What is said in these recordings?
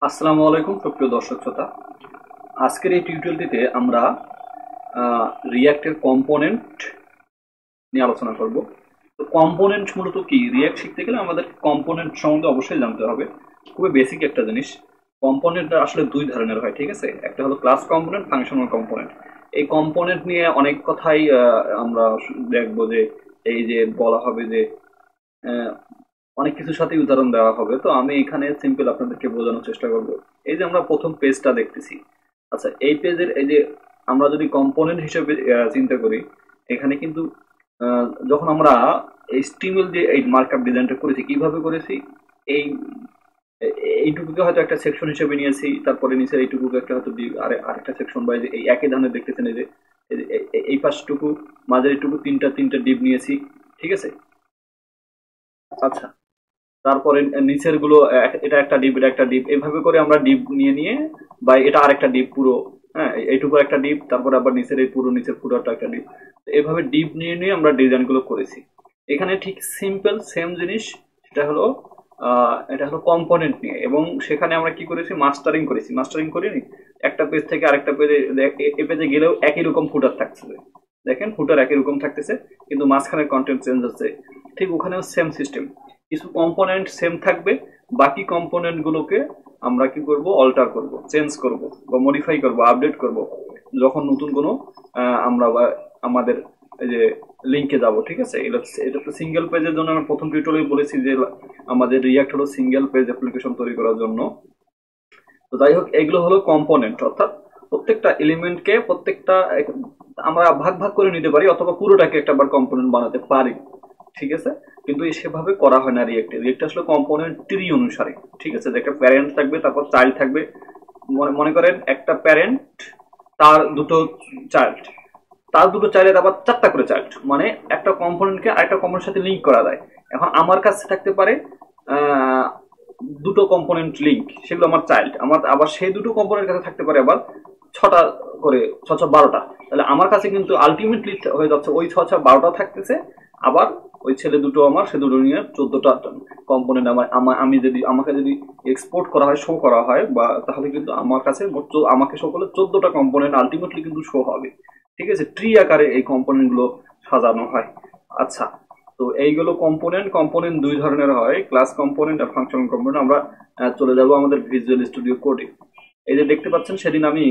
আসসালামু আলাইকুম সুপ্রিয় দর্শক শ্রোতা। আজকের এই টিউটোরিয়ালটিতে আমরা রিঅ্যাক্টের কম্পোনেন্ট নিয়ে আলোচনা করব। তো কম্পোনেন্ট মূলত কি? রিঅ্যাক্ট শিখতে গেলে আমাদের কম্পোনেন্ট সম্বন্ধে অবশ্যই জানতে হবে। খুবই বেসিক একটা জিনিস। কম্পোনেন্ট আসলে দুই ধরনের হয়, ঠিক আছে? একটা হলো ক্লাস কম্পোনেন্ট, ফাংশনাল কম্পোনেন্ট। এই কম্পোনেন্ট নিয়ে অনেক কথাই আমরা দেখবো, যে এই যে বলা হবে যে আহ, অনেক কিছুর সাথে উদাহরণ দেওয়া হবে। তো আমি এখানে সিম্পল আপনাদেরকে বোঝানোর চেষ্টা করব। এই যে আমরা প্রথম পেজটা দেখতেছি, আচ্ছা এই পেজের এই যে আমরা যদি কম্পোনেন্ট হিসেবে চিন্তা করি, এখানে কিন্তু যখন আমরা HTML দিয়ে এই মার্কআপ ডিজাইনটা করেছি, কিভাবে করেছি? এই এইটুকুকে হয়তো একটা সেকশন হিসেবে নিয়েছি, তারপরে নিচের এইটুকুকে একটা হয়তো আরেকটা সেকশন, বা এই একই ধরনের দেখতেছেন, এই যে এই পাশটুকু, মাঝের এইটুকু তিনটা তিনটা ডিপ নিয়েছি, ঠিক আছে? আচ্ছা, তারপরে নিচের গুলো এটা একটা ডিপ, এটা একটা ডিপ, এইভাবে করে আমরা ডিপ নিয়ে নিয়ে, বা এটা আরেকটা ডিপ পুরো, হ্যাঁ এইটুকু একটা ডিপ, তারপরে আবার নিচের এই পুরো নিচের পুরোটা একটা ডিপ। এইভাবে ডিপ নিয়ে নিয়ে আমরা ডিজাইন গুলো করেছি। এখানে ঠিক সিম্পল সেম জিনিস, সেটা হলো এটা হলো কম্পোনেন্ট নিয়ে, এবং সেখানে আমরা কি করেছি? মাস্টারিং করেছি। মাস্টারিং করিনি, একটা পেজ থেকে আরেকটা পেজে, এ পেজে গেলেও একই রকম ফুটার থাকছে, দেখেন ফুটার একই রকম থাকতেছে, কিন্তু মাঝখানে কন্টেন্ট চেঞ্জ হচ্ছে। ঠিক ওখানেও সেম সিস্টেম, কিছু কম্পোনেন্ট সেম থাকবে, বাকি কম্পোনেন্ট গুলোকে আমরা কি করব? অল্টার করব, চেঞ্জ করব, বা মডিফাই করব, আপডেট করব, যখন নতুন কোনো আমরা আমাদের এই যে লিঙ্কে যাব, ঠিক আছে? এটা তো সিঙ্গেল পেজের জন্য আমরা প্রথম টিউটোরিয়ালে বলেছি যে আমাদের রিঅ্যাক্ট হলো সিঙ্গেল পেজ অ্যাপ্লিকেশন তৈরি করার জন্য। তো যাই হোক, এগুলো হলো কম্পোনেন্ট, অর্থাৎ প্রত্যেকটা এলিমেন্টকে আমরা ভাগ ভাগ করে নিতে পারি, অথবা পুরোটাকে একটা বার কম্পোনেন্ট বানাতে পারি, ঠিক আছে? কিন্তু সেভাবে করা হয় না রিয়েক্টে। রিয়েক্টে আসলে কম্পোনেন্ট ট্রি অনুসারে, ঠিক আছে? যে একটা প্যারেন্ট থাকবে, তারপর চাইল্ড থাকবে। মনে করেন একটা প্যারেন্ট, তার দুটো চাইল্ড, তার দুটো চাইল্ডের আবার চারটা করে চাইল্ড, মানে একটা কম্পোনেন্টকে আরেকটা কম্পোনেন্টের সাথে লিঙ্ক করা যায়। এখন আমার কাছে থাকতে পারে আহ, দুটো কম্পোনেন্ট লিঙ্ক, সেগুলো আমার চাইল্ড। আমার আবার সেই দুটো কম্পোনেন্ট কাছে থাকতে পারে আবার ছটা করে, ছ ছ 12টা। তাহলে আমার কাছে কিন্তু আলটিমেটলি হয়ে যাচ্ছে ওই ছ ছ 12টা থাকতেছে, আবার ওই ছেলে দুটো আমার, সে দুটো নিয়ে 14টা কম্পোনেন্ট আমি যদি আমাকে যদি এক্সপোর্ট করা হয়, শো করা হয়, বা তাহলে কিন্তু আমার কাছে আমাকে শো করলে 14টা কম্পোনেন্ট আলটিমেটলি কিন্তু শো হবে, ঠিক আছে? ট্রি আকারে এই কম্পোনেন্ট গুলো সাজানো হয়। আচ্ছা, তো এইগুলো কম্পোনেন্ট কম্পোনেন্ট দুই ধরনের হয়, ক্লাস কম্পোনেন্ট আর ফাংশনাল কম্পোনেন্ট। আমরা চলে যাব আমাদের ভিজুয়াল স্টুডিও কোডে। এই যে দেখতে পাচ্ছেন, সেদিন আমি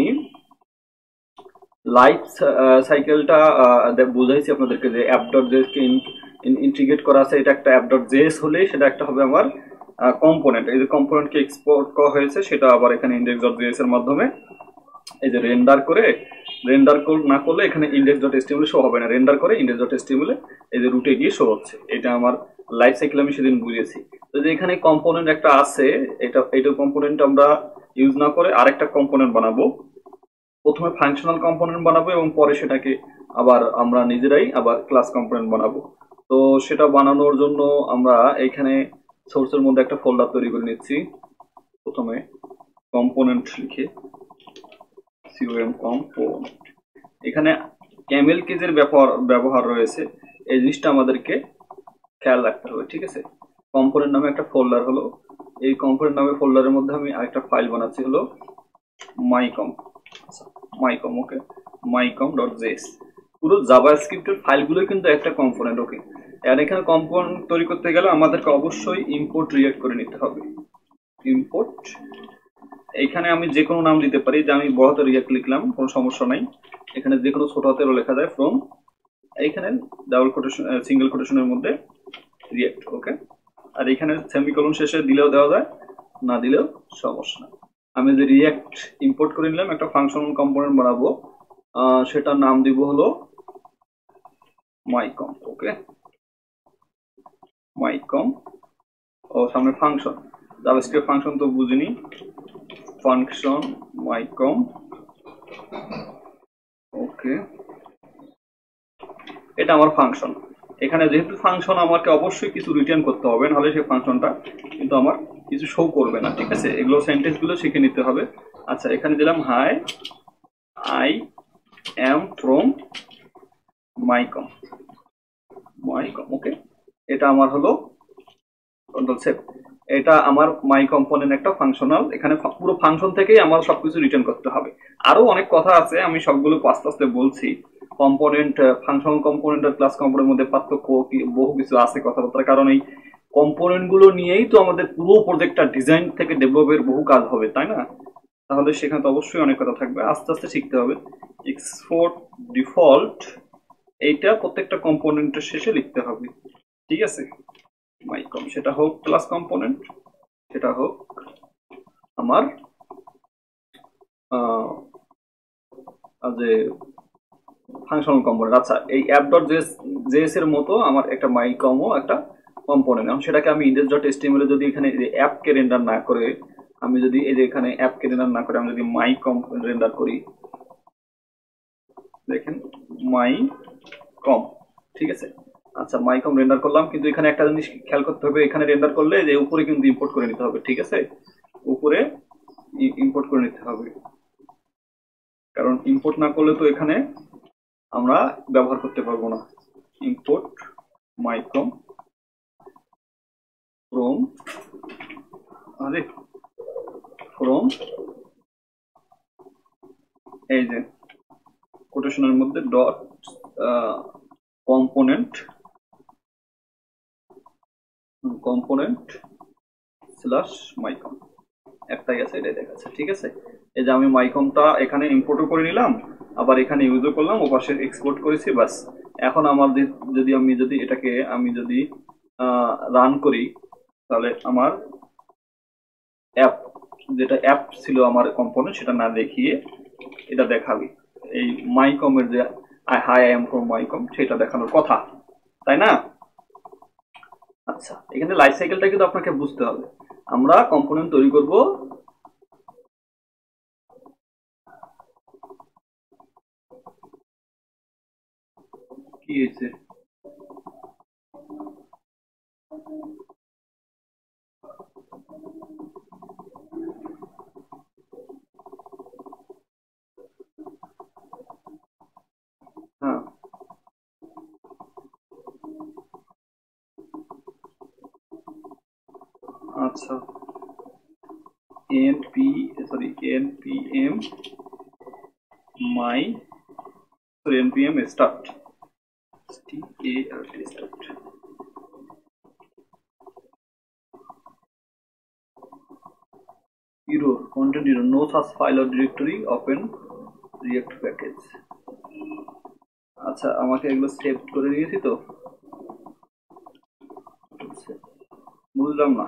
লাইফ সাইকেলটা বুঝাইছি আপনাদেরকে, যে অ্যাপ ডট জেএস কে ইন্টিগ্রেট করা আছে। এটা একটা অ্যাপ ডট জেএস হলে সেটা একটা হবে আমার কম্পোনেন্ট। এই যে কম্পোনেন্টকে এক্সপোর্ট করা হয়েছে, সেটা আবার এখানে ইন্ডেক্স ডট জেএস এর মাধ্যমে এই যে রেন্ডার না করলে এখানে ইন্ডেক্স ডট এসটিএমএল শো হবে না, রেন্ডার করে ইন্ডেক্স ডট এসটিএমএল এই যে রুটে গিয়ে শো হচ্ছে। এটা আমার লাইফ সাইকেল আমি সেদিন বুঝিয়েছি। তো যে এখানে কম্পোনেন্ট একটা আছে, এইটা কম্পোনেন্ট আমরা ইউজ না করে আরেকটা কম্পোনেন্ট বানাবো। প্রথমে ফাংশনাল কম্পোনেন্ট বানাবো, এবং পরে সেটাকে আবার আমরা নিজেরাই আবার ক্লাস কম্পোনেন্ট বানাবো। তো সেটা বানানোর জন্য আমরা এখানে সোর্সের মধ্যে একটা ফোল্ডার তৈরি করে নিচ্ছি। প্রথমে কম্পোনেন্ট লিখে কম্পোনেন্ট, এখানে ক্যামেল কেজের ব্যবহার রয়েছে, এই জিনিসটা আমাদেরকে খেয়াল রাখতে হবে, ঠিক আছে? কম্পোনেন্ট নামে একটা ফোল্ডার হলো, এই কম্পোনেন্ট নামে ফোল্ডারের মধ্যে আমি আরেকটা ফাইল বানাচ্ছি, হলো মাইকম। মাইকম, ওকে, মাইকম ডট জেএস। পুরো জাভাস্ক্রিপ্টের ফাইলগুলো কিন্তু একটা কম্পোনেন্ট, ওকে? আর এখানে কম্পোনেন্ট তৈরি করতে গেলে আমাদেরকে অবশ্যই ইম্পোর্ট রিয়েক্ট করে নিতে হবে। ইম্পোর্ট, এখানে আমি যে কোনো নাম দিতে পারি, যে আমি বড় হাতের রিয়েক্ট লিখলাম, কোনো সমস্যা নাই। এখানে যে কোনো ছোট হাতেরও লেখা যায়, ফ্রম, এইখানে ডাবল কোটেশন, সিঙ্গেল কোটেশনের মধ্যে রিয়েক্ট, ওকে? আর এখানে সেমিকোলন শেষে দিলেও দেওয়া যায়, না দিলেও সমস্যা না। আমি যে রিয়েক্ট ইম্পোর্ট করে নিলাম, একটা ফাংশনাল কম্পোনেন্ট বানাবো, সেটার নাম দিব হলো মাইকম, ওকে? মাইকম, ও সামনে ফাংশন, জাভাস্ক্রিপ্ট ফাংশন তো বুঝিনি, ফাংশন মাইকম, ওকে? এটা আমার ফাংশন। এখানে যেহেতু ফাংশন, আমাকে অবশ্যই কিছু রিটার্ন করতে হবে, নাহলে সেই ফাংশনটা কিন্তু আমার কিছু শো করবে না, ঠিক আছে? এগুলো সেন্টেন্স গুলো শিখে নিতে হবে। আচ্ছা, এখানে দিলাম hi, I am from Mycom, okay? এটা আমার হলো কন্ট্রোল সেভ। এটা আমার মাই কম্পোনেন্ট একটা ফাংশনাল, এখানে পুরো ফাংশন থেকেই আমার সবকিছু রিটার্ন করতে হবে। আরো অনেক কথা আছে, আমি সবগুলো আস্তে আস্তে বলছি। কম্পোনেন্ট, ফাংশনাল কম্পোনেন্ট আর ক্লাস কম্পোনেন্টের মধ্যে পার্থক্য বহু কিছু আছে কথাবার্তার, কারণ এই কম্পোনেন্ট গুলো নিয়েই তো আমাদের পুরো প্রজেক্টটা ডিজাইন থেকে ডেভেলপের বহু কাজ হবে, তাই না? তাহলে সেখানে তো অবশ্যই অনেক কথা থাকবে, আস্তে আস্তে শিখতে হবে। এক্সপোর্ট ডিফল্ট, এইটা প্রত্যেকটা কম্পোনেন্টের শেষে লিখতে হবে, ঠিক আছে? মাইকম, সেটা হোক ক্লাস কম্পোনেন্ট, সেটা হোক আমার যে ফাংশনাল কম্পোনেন্ট। আচ্ছা, এই অ্যাপ ডট জেএস এর মতো আমার একটা মাইকমও একটা কম্পোনেন্ট। এখন সেটাকে আমি ইন্ডেক্স ডট এসটিএমএল যদি এখানে অ্যাপকে রেন্ডার না করে, আমি যদি এই যে এখানে অ্যাপকে রেন্ডার না করে আমি যদি মাইকম রেন্ডার করি, দেখেন মাই কম, ঠিক আছে? আচ্ছা, মাইকম রেন্ডার করলাম, কিন্তু এখানে একটা জিনিস খেয়াল করতে হবে, এখানে রেন্ডার করলে যে উপরে কিন্তু ইম্পোর্ট করে নিতে হবে, ঠিক আছে? উপরে ইম্পোর্ট করে নিতে হবে, কারণ ইম্পোর্ট না করলে তো এখানে আমরা ব্যবহার করতে পারবো না। ইম্পোর্ট মাইকম ফ্রম, আরে ফ্রম, এই যে কোটেশনের মধ্যে ডট কম্পোনেন্ট স্ল্যাশ মাইকম, একটাই আছে, এটাই দেখাচ্ছে, ঠিক আছে? এই যে আমি মাইকমটা এখানে ইম্পোর্টও করে নিলাম, আবার এখানে ইউজও করলাম, ও পাশে এক্সপোর্ট করেছি, বাস। এখন আমার যদি এটাকে আমি যদি রান করি, তাহলে আমার অ্যাপ, যেটা অ্যাপ ছিল আমার কম্পোনেন্ট, সেটা না দেখিয়ে এটা দেখাবে এই মাইকমের যে hi I am from Mycom, সেটা দেখানোর কথা, তাই না? আচ্ছা, এখানে লাইফ সাইকেলটা কিন্তু আপনাকে বুঝতে হবে। আমরা কম্পোনেন্ট তৈরি করব, কি হয়েছে? হ্যাঁ, আচ্ছা, npm my, npm start, start, error, content error, no such file or directory, open react package। আচ্ছা, আমাকে এগুলো সেভ করে দিয়েছি তো, বুঝলাম না।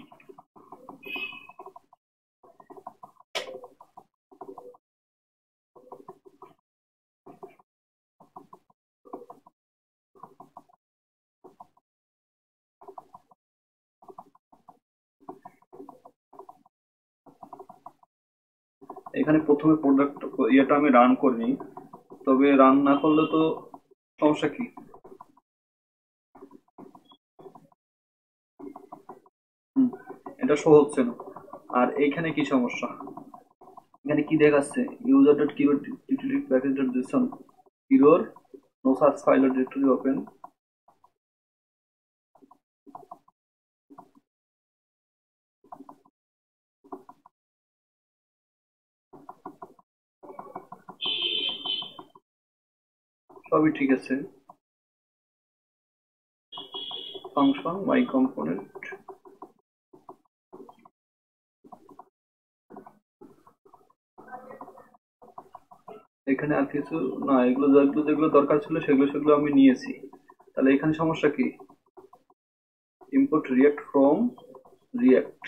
এখানে প্রথমে প্রোডাক্ট ইয়েটা আমি রান করিনি, তবে রান না করলে তো সমস্যা কি? এটা শো হচ্ছে না। আর এইখানে কি সমস্যা? এখানে কি দেখাচ্ছে? User dot keyboard utility package dot JSON error, no search file or directory open. সবই ঠিক আছে। ফাংশন মাই কম্পোনেন্ট, এখানে আর কিছু না, এগুলো যেগুলো দরকার ছিল সেগুলো আমি নিয়েছি। তাহলে এখানে সমস্যা কি? Import React from React,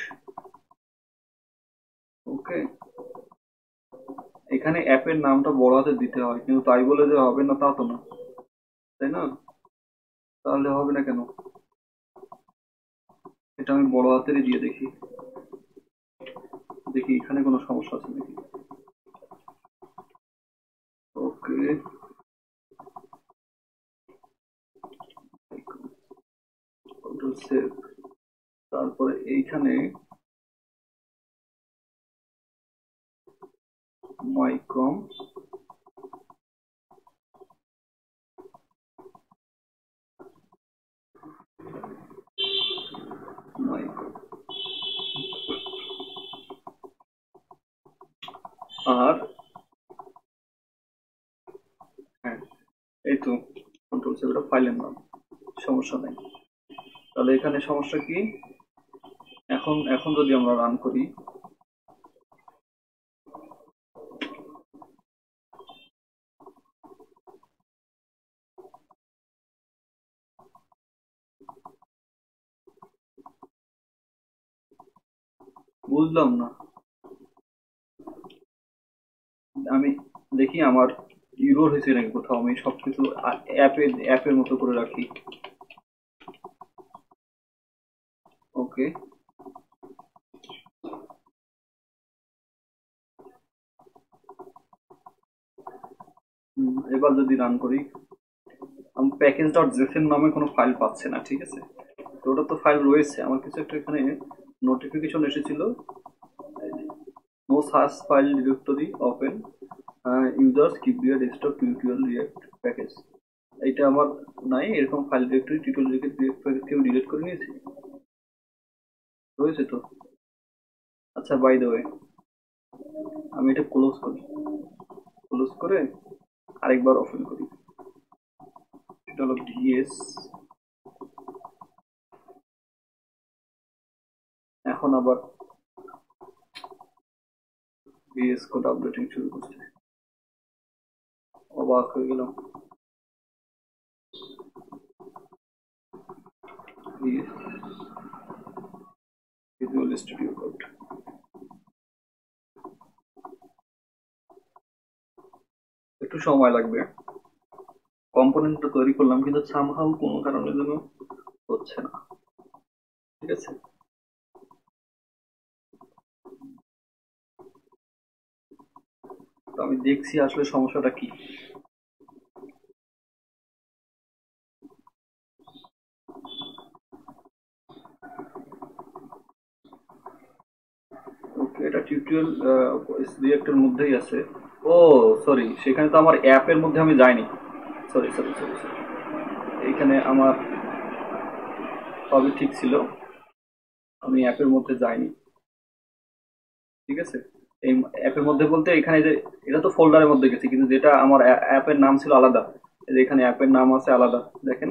okay. এখানে অ্যাপের নামটা বড় হাতে দিতে হয়, কিন্তু তাই বলে যে হবে না তা তো না, তাই না? তাহলে হবে না কেন? এটা আমি বড় হাতেরই দিয়ে দেখি, দেখি এখানে কোনো সমস্যা আছে নাকি। ওকে, কন্ট্রোল সেভ, তারপরে এইখানে মাইকম মাইকম আর হ্যাঁ, এই তো কন্ট্রোল সেভ, এটা ফাইলের নাম, সমস্যা নেই। তাহলে এখানে সমস্যা কি? এখন এখন যদি আমরা রান করি, বুঝলাম না, আমি দেখি আমার ইউরোর হয়েছে নাকি কোথাও। আমি সবকিছু অ্যাপের মতো করে রাখি। ওকে, এবার যদি রান করি, আমি প্যাকেজ ডট জেসন নামে কোনো ফাইল পাচ্ছে না, ঠিক আছে? তো ওটা তো ফাইল রয়েছে আমার কিছু একটা, এখানে নোটিফিকেশন এসেছিল, no search file directory open, users keep their desktop tutorial React package. এইটা আমার নাই, এরকম file directory tutorial React package কেউ ডিলিট করে নিয়েছি? রয়েছে তো। আচ্ছা, বাই দ্য ওয়ে, আমি এটা ক্লোজ করি, ক্লোজ করে আরেকবার ওপেন করি। এটা হলো ভিএস। এখন আবার ভিএস কোড আপডেটিং শুরু করছে, অবাক হয়ে গেলাম। ভিজুয়াল স্টুডিও কোড, একটু সময় লাগবে। কম্পোনেন্টটা তৈরি করলাম কিন্তু সামহাউ কোনো কারণের জন্য হচ্ছে না, ঠিক আছে? তো আমি দেখছি আসলে সমস্যাটা কি। ওকে, এটা টিউটোরিয়াল রিয়েক্টের মধ্যেই আছে। ও সরি, সেখানে তো আমার অ্যাপের মধ্যে আমি যাইনি। সরি সরি সরি সরি, এইখানে আমার সবই ঠিক ছিল, আমি অ্যাপের মধ্যে যাইনি, ঠিক আছে? এই অ্যাপের মধ্যে বলতে এখানে যে এটা তো ফোল্ডারের মধ্যে গেছে, কিন্তু যেটা আমার অ্যাপের নাম ছিল আলাদা, এই যে এখানে অ্যাপের নাম আছে আলাদা, দেখেন।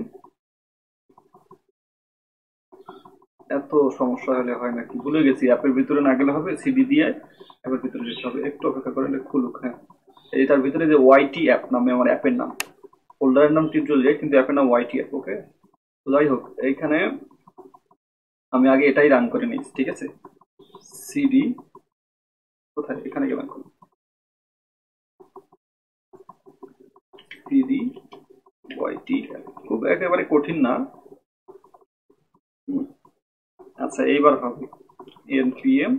এত সমস্যা হলে হয় নাকি, ভুলে গেছি। অ্যাপের ভিতরে না গেলে হবে, সিডি দিয়ে অ্যাপের ভিতরে যেতে হবে। একটু অপেক্ষা করে খুলুক। হ্যাঁ, এটার ভিতরে যে ওয়াইটি অ্যাপ নামে আমার অ্যাপের নাম, ফোল্ডারের নাম টিউটোরিয়াল যায় কিন্তু অ্যাপের নাম ওয়াইটি অ্যাপ। ওকে, তো যাই হোক, এইখানে আমি আগে এটাই রান করে নিয়েছি, ঠিক আছে? সিডি কোথায়, এখানে গেলাম, সিডি ওয়াইটি অ্যাপ, খুব একেবারে কঠিন না। আচ্ছা, এইবার হবে npm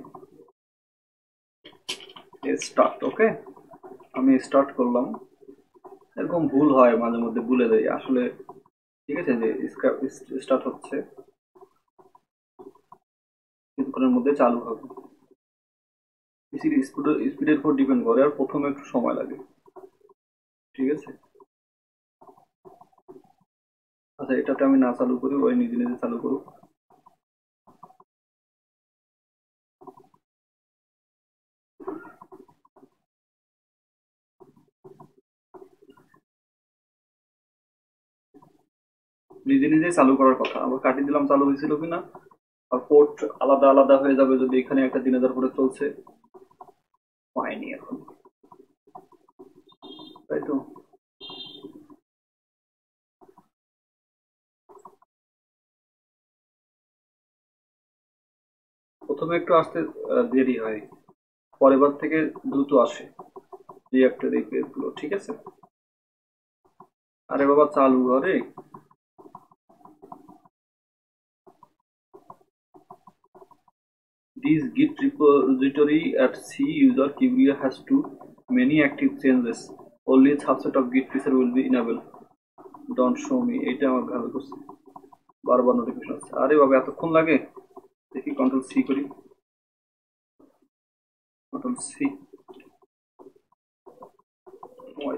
স্টার্ট। ওকে, আমি স্টার্ট করলাম। এরকম ভুল হয় মাঝে মধ্যে, ভুলে যাই আসলে, ঠিক আছে? যে স্টার্ট হচ্ছে, কিছুক্ষণের মধ্যে চালু হবে। পিসির স্পিডের উপর ডিপেন্ড করে, আর প্রথমে একটু সময় লাগে, ঠিক আছে? আচ্ছা, এটাতে আমি না চালু করি, ওই নিজে নিজে চালু করুক। নিজে নিজে চালু করার কথা, আবার কাটিয়ে দিলাম, চালু হয়েছিল কিনা। আর পোর্ট আলাদা আলাদা হয়ে যাবে যদি এখানে একটা 3000 করে চলছে, পাইনি এখন, তাই তো। প্রথমে একটু আসতে দেরি হয়, পরের বার থেকে দ্রুত আসে রিয়াক্টের এই পেজগুলো, ঠিক আছে? আরে বাবা, চালু করে। This Git repository at C user Kibria has too many active changes. Only a subset of Git feature will be enabled. Don't show me. এইটা আমার ভালো করছে, বারবার নোটিফিকেশন আসছে। আরে বাবা, এতক্ষণ লাগে? দেখি কন্ট্রোল সি করি, কন্ট্রোল সি, ওয়াই,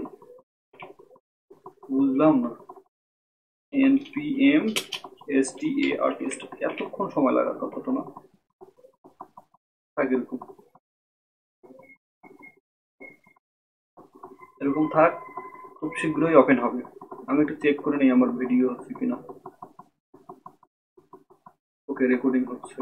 বুঝলাম না। npm start, এতক্ষণ সময় লাগার কথা তো না, থাকে এরকম। এরকম থাক, খুব শীঘ্রই ওপেন হবে। আমি একটু চেক করে নিই আমার ভিডিও হচ্ছে কিনা। ওকে, রেকর্ডিং হচ্ছে।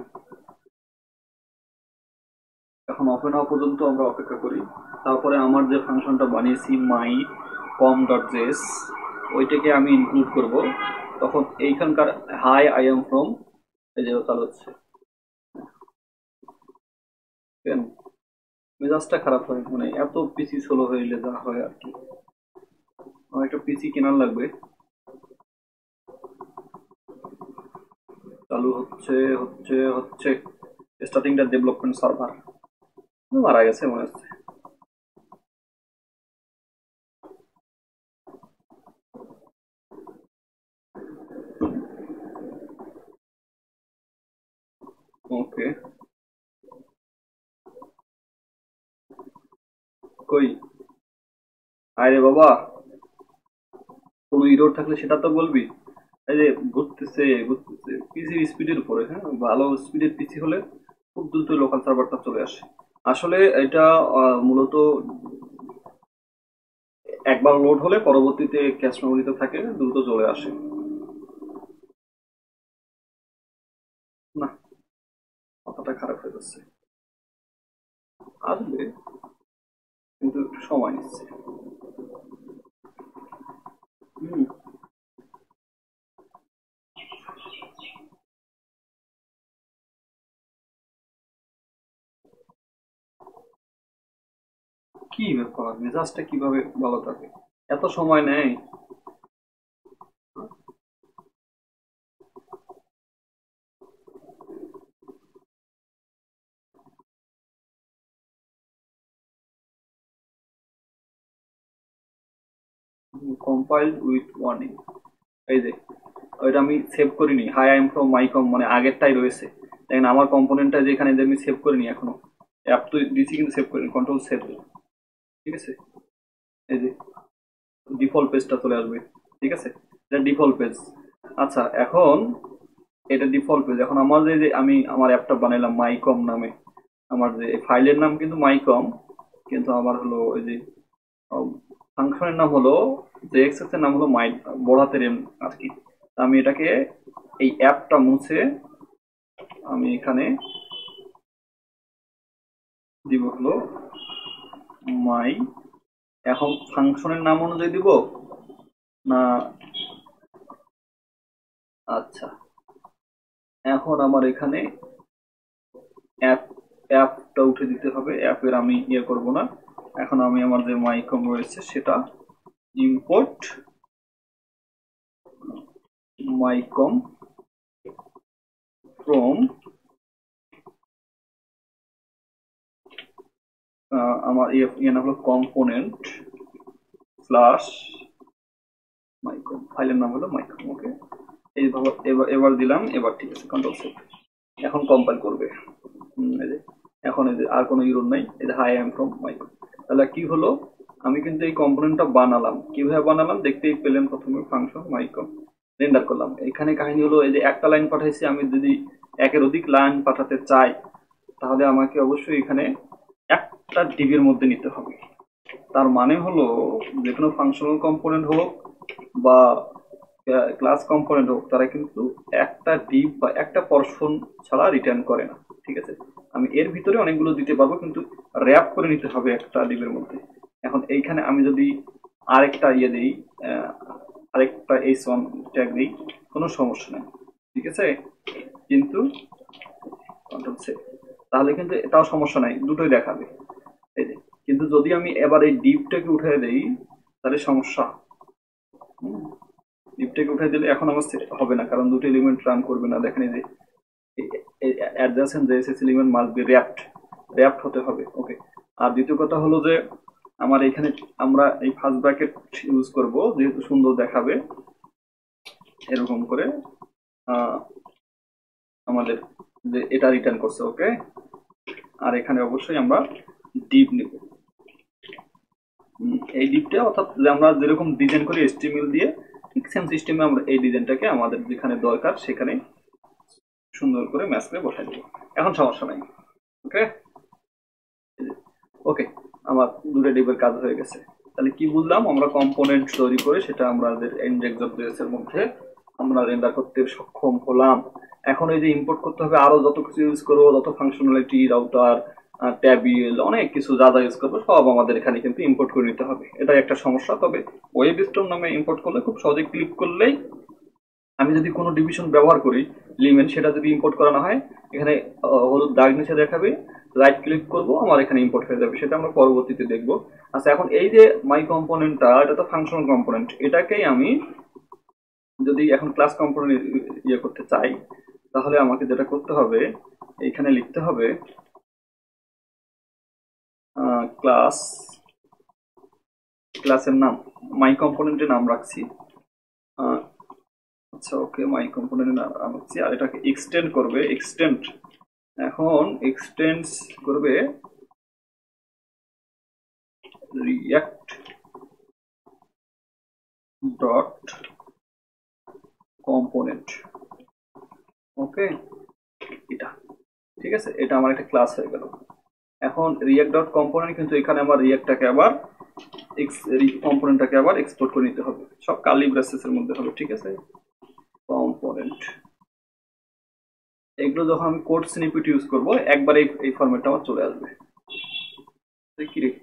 এখন ওপেন হওয়া পর্যন্ত আমরা অপেক্ষা করি। তারপরে আমার যে ফাংশনটা বানিয়েছি মাই কম ডট জেস, ওইটাকে আমি ইনক্লুড করব। তখন এইখানকার হাই আই এম ফ্রম এই যে চালু হচ্ছে। কেন মেজাজটা খারাপ হয়, মানে এত পিসি স্লো হইলে যা হয় আর কি। আমার একটা পিসি কেনার লাগবে। চালু হচ্ছে হচ্ছে হচ্ছে। Starting the development server. মারা গেছে মনে হচ্ছে। ওকে, কই আরে বাবা, কোনো ইরোর থাকলে সেটা তো বলবি। এই যে ঘুরতেছে ঘুরতেছে পিসির স্পিডের উপরে, হ্যাঁ ভালো স্পিডের পিসি হলে খুব দ্রুত লোকাল সার্ভারটা চলে আসে। আসলে এটা মূলত একবার লোড হলে পরবর্তীতে ক্যাশ মেমোরিতে থাকে, দ্রুত চলে আসে। না, মাথাটা খারাপ হয়ে যাচ্ছে। আসবে, কিন্তু একটু সময় নিচ্ছে। হুম, কি ব্যাপার, মেজাজটা কিভাবে ভালো থাকে, এত সময় নেয়। কম্পাইলড উইথ ওয়ার্নিং, এই যে ওইটা আমি সেভ করিনি। Hi I am from my com মানে আগেরটাই রয়েছে। দেখেন আমার কম্পোনেন্টটা যেখানে যে আমি সেভ করিনি এখনো। অ্যাপ তো দিছি কিন্তু সেভ করিনি, কন্ট্রোল সেভ। ঠিক আছে, এই যে ডিফল্ট পেজটা চলে আসবে। ঠিক আছে, এটা ডিফল্ট পেজ। আচ্ছা, এখন এটা ডিফল্ট পেজ। এখন আমার যে আমি আমার অ্যাপটা বানাইলাম মাইকম নামে, আমার যে ফাইলের নাম কিন্তু মাইকম, কিন্তু আমার হলো ওই যে ফাংশনের নাম হলো, যে এক্সেস এর নাম হলো মাই, বড় হাতের এম আর কি। আমি এটাকে এই অ্যাপটা মুছে আমি এখানে দিব হলো মাই। এখন ফাংশনের নাম অনুযায়ী দিব না? আচ্ছা, এখন আমার এখানে অ্যাপ অ্যাপটা উঠে দিতে হবে। অ্যাপের আমি ইয়ে করব না। এখন আমি আমার যে মাইকম রয়েছে সেটা ইম্পোর্ট মাইকম ফ্রম আমার ইয়ে নাম হলো কম্পোনেন্ট স্ল্যাশ মাইকম, ফাইলের নাম হলো মাইকম। ওকে, এইভাবে এবার এবার দিলাম। এবার ঠিক আছে, কন্ট্রোল সেভ। এখন কম্পাইল করবে। এই যে এখন এই যে আর কোনো ইউরোর নাই, এই যে hi I am from Mycom. তাহলে কি হলো, আমি কিন্তু এই কম্পোনেন্টটা বানালাম। কিভাবে বানালাম দেখতেই পেলেন, প্রথমে ফাংশন মাইকম রেন্ডার করলাম। এখানে কাহিনী হলো, এই যে একটা লাইন পাঠাইছি, আমি যদি একের অধিক লাইন পাঠাতে চাই তাহলে আমাকে অবশ্যই এখানে একটা ডিবির মধ্যে নিতে হবে। তার মানে হলো যে কোনো ফাংশনাল কম্পোনেন্ট হোক বা ক্লাস কম্পোনেন্ট হোক, তারা কিন্তু একটা ডিভ বা একটা পর্শন ছাড়া রিটার্ন করে না। ঠিক আছে, আমি এর ভিতরে অনেকগুলো দিতে পারবো, কিন্তু র্যাপ করে নিতে হবে একটা ডিবের মধ্যে। এখন এইখানে আমি যদি আরেকটা ইয়ে দিই, আরেকটা h1 ট্যাগ দিই, কোনো সমস্যা নেই। ঠিক আছে, কিন্তু কন্ট্রোল সেভ, তাহলে কিন্তু এটাও সমস্যা নাই, দুটোই দেখাবে। এই যে, কিন্তু যদি আমি এবার এই ডিপটাকে উঠে দেই তাহলে সমস্যা। ডিপটাকে উঠে দিলে এখন আমার হবে না, কারণ দুটো এলিমেন্ট রান করবে না। দেখেন এই যে adjacent JSS element must be wrapped, wrapped হতে হবে। ওকে, আর দ্বিতীয় কথা হলো যে আমার এখানে আমরা এই ফার্স্ট ব্র্যাকেট ইউজ করব, যেহেতু সুন্দর দেখাবে এরকম করে আমাদের যে এটা রিটার্ন করছে। ওকে, আর এখানে অবশ্যই আমরা ডিপ নেব। এই ডিপটা অর্থাৎ যে আমরা যেরকম ডিজাইন করি এসটিএমএল দিয়ে, ঠিক সেম সিস্টেমে আমরা এই ডিজাইনটাকে আমাদের যেখানে দরকার সেখানে সুন্দর করে ম্যাচ করে বসাই দেবো। এখন সমস্যা নাই। ওকে, ওকে, আমার দুটো ডিপের কাজ হয়ে গেছে। তাহলে কি বুঝলাম, আমরা কম্পোনেন্ট তৈরি করে সেটা আমাদের index.js এর মধ্যে আমরা রেন্ডার করতে সক্ষম হলাম। এখন এই যে ইম্পোর্ট করতে হবে আরো যত কিছু ইউজ করবো, যত ফাংশনালিটি, রাউটার, ট্যাবিল, অনেক কিছু যা যা ইউজ করবো সব আমাদের এখানে কিন্তু ইম্পোর্ট করে নিতে হবে। এটা একটা সমস্যা। তবে ওয়েব স্টোর নামে ইম্পোর্ট করলে খুব সহজে ক্লিক করলেই, আমি যদি কোনো ডিভিশন ব্যবহার করি লিমেন, সেটা যদি ইম্পোর্ট করা না হয়, এখানে হলুদ দাগ নিচে দেখাবে, রাইট ক্লিক করব, আমার এখানে ইম্পোর্ট হয়ে যাবে। সেটা আমরা পরবর্তীতে দেখব। আচ্ছা, এখন এই যে মাই কম্পোনেন্টটা, এটা তো ফাংশনাল কম্পোনেন্ট, এটাকেই আমি যদি এখন ক্লাস কম্পোনেন্ট ইয়ে করতে চাই, তাহলে আমাকে যেটা করতে হবে, এখানে লিখতে হবে ক্লাস, ক্লাসের নাম, মাই কম্পোনেন্টের নাম রাখছি। আচ্ছা, ওকে, মাই কম্পোনেন্টের নাম রাখছি। আর এটাকে এক্সটেন্ড করবে, এক্সটেন্ড, এখন এক্সটেন্ড করবে রিয়াক্ট ডট কম্পোনেন্ট। ওকে, এটা ঠিক আছে, এটা আমার একটা ক্লাস হয়ে গেল। এখন রিয়াক্ট ডট কম্পোনেন্ট, কিন্তু এখানে আমার রিয়াক্টটাকে আবার কম্পোনেন্টটাকে আবার এক্সপোর্ট করে নিতে হবে, সব কার্লি ব্রেসেসের মধ্যে হবে। ঠিক আছে, কম্পোনেন্ট, এগুলো যখন আমি কোড স্নিপেট ইউজ করব, একবার এই ফরম্যাটটা আমার চলে আসবে। কি রে,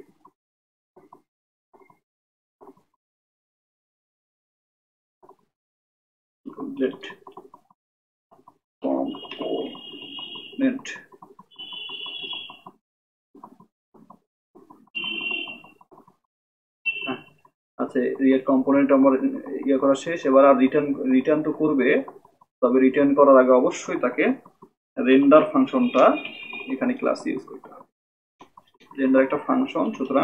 কম্পোনেন্ট, আচ্ছা, রিয়াক্ট কম্পোনেন্ট আমার ইয়ে করা শেষ। এবার আর রিটার্ন তো করবে, তবে রিটার্ন করার আগে অবশ্যই তাকে রেন্ডার ফাংশনটা এখানে ক্লাস ইউজ করতে হবে। রেন্ডার একটা ফাংশন, সুতরাং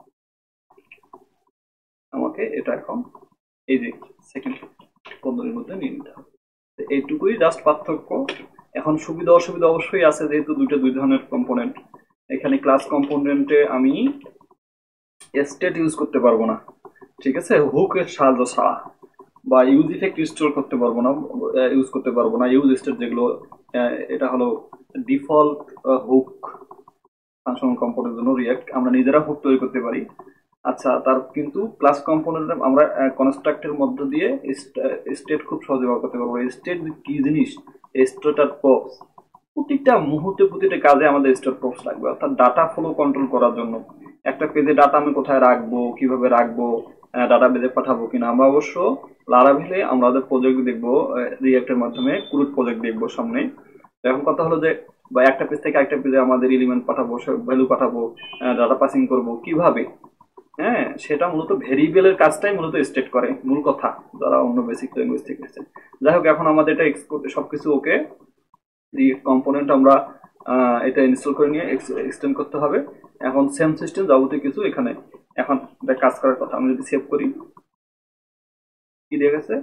আমাকে এটা এখন এই যে সেকেন্ড বন্ধনীর মধ্যে নিয়ে নিতে হবে। এইটুকুই জাস্ট পার্থক্য। এখন সুবিধা অসুবিধা অবশ্যই আছে, যেহেতু দুই ধরনের কম্পোনেন্ট। এখানে ক্লাস কম্পোনেন্টে আমি স্টেট ইউজ করতে পারবো না, ঠিক আছে, হুকের সাহায্য ছাড়া, বা ইউজ ইফেক্ট ইনস্টল করতে পারবো না, ইউজ করতে পারবো না ইউজ স্টেট যেগুলো। এটা হলো ডিফল্ট হুক ফাংশনাল কম্পোনেন্টের জন্য রিয়াক্ট, আমরা নিজেরা হুক তৈরি করতে পারি। আচ্ছা, তার কিন্তু ক্লাস কম্পোনেন্ট আমরা কনস্ট্রাক্টের মধ্য দিয়ে স্টেট খুব সহজে ব্যবহার করতে পারবো। স্টেট কি জিনিস, স্টেট আর প্রপস, প্রতিটা মুহূর্তে প্রতিটা কাজে আমাদের স্টেট প্রপস লাগবে, অর্থাৎ ডাটা ফ্লো কন্ট্রোল করার জন্য। একটা পেজে ডাটা আমি কোথায় রাখবো, কিভাবে রাখবো, ডাটা বেজে পাঠাবো কিনা। আমরা অবশ্য লারাভেলে আমাদের প্রজেক্ট দেখবো, রিয়াক্টের মাধ্যমে ক্রুড প্রজেক্ট দেখবো সামনে। এখন কথা হলো যে, বা একটা পেজ থেকে একটা পেজে আমাদের এলিমেন্ট পাঠাবো, ভ্যালু পাঠাবো, ডাটা পাসিং করবো কিভাবে, হ্যাঁ, সেটা মূলত ভেরিয়েবলের কাজটাই মূলত স্টেট করে, মূল কথা, যারা অন্য বেসিক ল্যাঙ্গুয়েজ থেকে এসেছেন। যাই হোক, এখন আমাদের এটা এক্সপোর্ট সবকিছু ওকে, কম্পোনেন্ট আমরা এটা ইনস্টল করে নিয়ে এক্সটেন্ড করতে হবে। এখন সেম সিস্টেম যাবতীয় কিছু এখানে এখন কাজ করার কথা। আমি যদি সেভ করি, কি দিয়ে গেছে,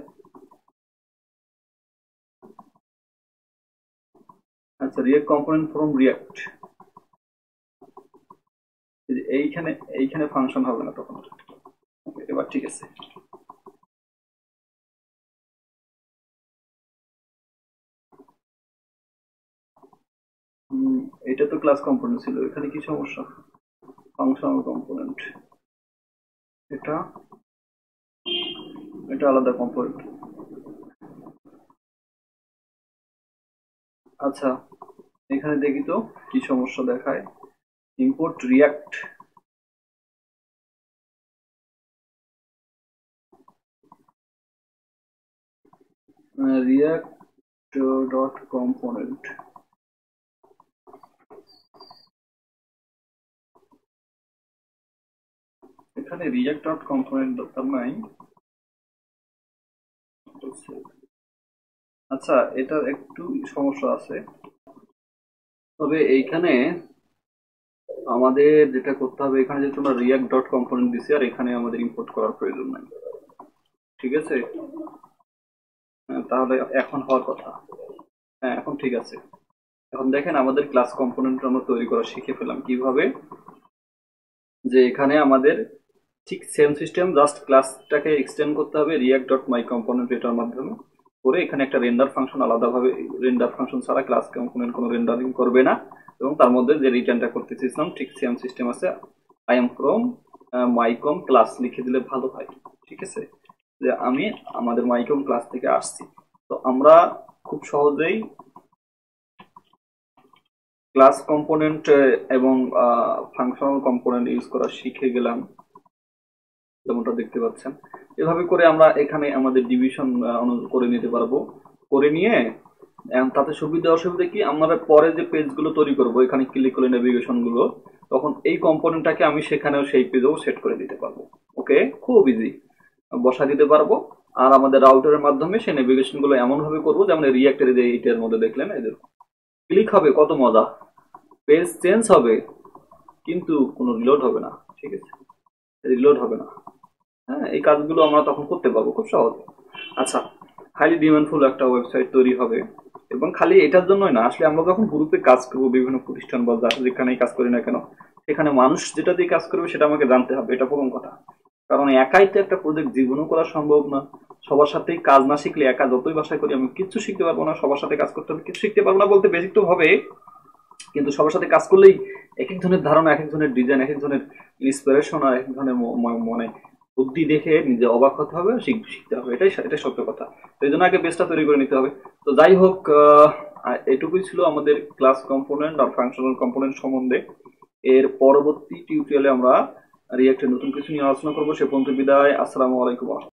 আচ্ছা, রিয়াক্ট কম্পোনেন্ট ফ্রম রিয়াক্ট, এইখানে ফাংশন হবে না তখন। এবার ঠিক আছে, এটা তো ক্লাস কম্পোনেন্ট ছিল, এখানে কি সমস্যা, ফাংশনাল কম্পোনেন্ট, এটা এটা আলাদা কম্পোনেন্ট। আচ্ছা, এখানে দেখি তো কি সমস্যা দেখায়, import React, React dot component, এখানে রিয়াক্ট ডট কম্পোনেন্ট দরকার নাই। আচ্ছা, এটা একটু সমস্যা আছে, তবে এইখানে আমাদের যেটা করতে হবে, এখানে যেহেতু আমরা রিয়াক্ট ডট কম্পোনেন্ট দিছি, আর এখানে আমাদের ইম্পোর্ট করার প্রয়োজন নাই। ঠিক আছে, তাহলে এখন হওয়ার কথা। হ্যাঁ, এখন ঠিক আছে। এখন দেখেন, আমাদের ক্লাস কম্পোনেন্ট আমরা তৈরি করা শিখে ফেলাম কিভাবে, যে এখানে আমাদের ঠিক সেম সিস্টেম, জাস্ট ক্লাসটাকে এক্সটেন্ড করতে হবে রিয়াক্ট ডট মাই কম্পোনেন্ট এটার মাধ্যমে করে। এখানে একটা রেন্ডার ফাংশন আলাদাভাবে, রেন্ডার ফাংশন ছাড়া ক্লাস কম্পোনেন্ট কোনো রেন্ডারিং করবে না, এবং তার মধ্যে যে রিটার্নটা করতে চেয়েছিলাম ঠিক সেম সিস্টেম আছে, I am from Mycom class লিখে দিলে ভালো হয়। ঠিক আছে, যে আমি আমাদের মাইকম ক্লাস থেকে আসছি। তো আমরা খুব সহজেই ক্লাস কম্পোনেন্ট এবং ফাংশনাল কম্পোনেন্ট ইউজ করা শিখে গেলাম, যেমনটা দেখতে পাচ্ছেন। এভাবে করে আমরা এখানে আমাদের ডিভিশন করে নিতে পারবো। করে নিয়ে তাতে সুবিধা অসুবিধা কি, আমরা পরে যে পেজগুলো তৈরি করব এখানে ক্লিক করলে নেভিগেশন গুলো, তখন এই কম্পোনেন্টটাকে আমি সেখানেও সেই পেজেও সেট করে দিতে পারবো। ওকে, খুব ইজি বসা দিতে পারবো। আর আমাদের রাউটারের মাধ্যমে সেই নেভিগেশন গুলো এমন ভাবে করবো যেমন রিয়াক্টের যে এইটার মধ্যে দেখলেন, এদের ক্লিক হবে, কত মজা, পেজ চেঞ্জ হবে কিন্তু কোনো রিলোড হবে না। ঠিক আছে, রিলোড হবে না। হ্যাঁ, এই কাজগুলো আমরা তখন করতে পারবো খুব সহজে। আচ্ছা, হাইলি ডিমান্ডফুল একটা ওয়েবসাইট তৈরি হবে। এবং খালি এটার জন্যই না, আসলে আমরা যখন গ্রুপে কাজ করবো বিভিন্ন প্রতিষ্ঠান বা যেখানেই কাজ করি না কেন, সেখানে মানুষ যেটা দিয়ে কাজ করবে সেটা আমাকে জানতে হবে, এটা প্রথম কথা। কারণ একাই তো একটা প্রজেক্ট জীবনও করা সম্ভব না। সবার সাথেই কাজ না শিখলে, একা যতই বাসায় করি আমি কিছু শিখতে পারবো না। সবার সাথে কাজ করতে হবে, কিছু শিখতে পারবো না বলতে বেসিক তো হবে, কিন্তু সবার সাথে কাজ করলেই এক এক ধরনের ধারণা, এক এক ধরনের ডিজাইন, এক এক ধরনের ইন্সপিরেশন আর এক এক ধরনের মনে বুদ্ধি দেখে নিজে অবাক হতে হবে, শিখতে হবে। এটাই সত্য কথা। তো এই জন্য আগে বেসটা তৈরি করে নিতে হবে। তো যাই হোক, এটুকুই ছিল আমাদের ক্লাস কম্পোনেন্ট আর ফাংশনাল কম্পোনেন্ট সম্বন্ধে। এর পরবর্তী টিউটোরিয়ালে আমরা রিয়েক্টের নতুন কিছু নিয়ে আলোচনা করবো। সে পর্যন্ত বিদায়, আসসালামু আলাইকুম।